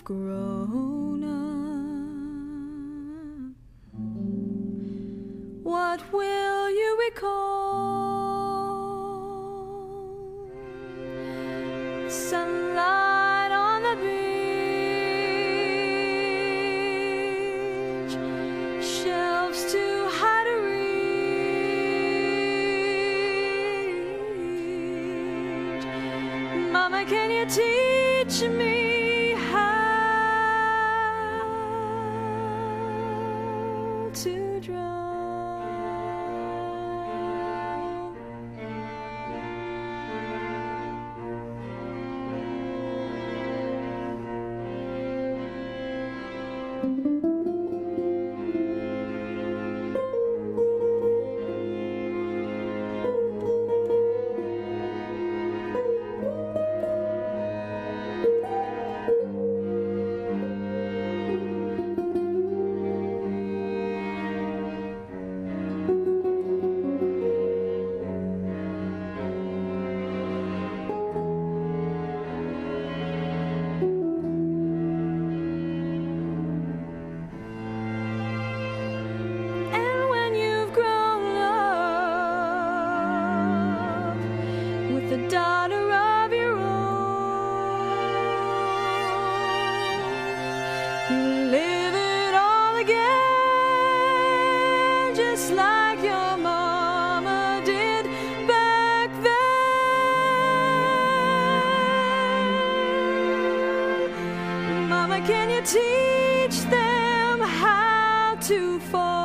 grown up, what will you recall? Sunlight on the beach, shelves too high to reach. Mama, can you teach me to drown? The daughter of your own, you live it all again, just like your mama did back then. Mama, can you teach them how to fall?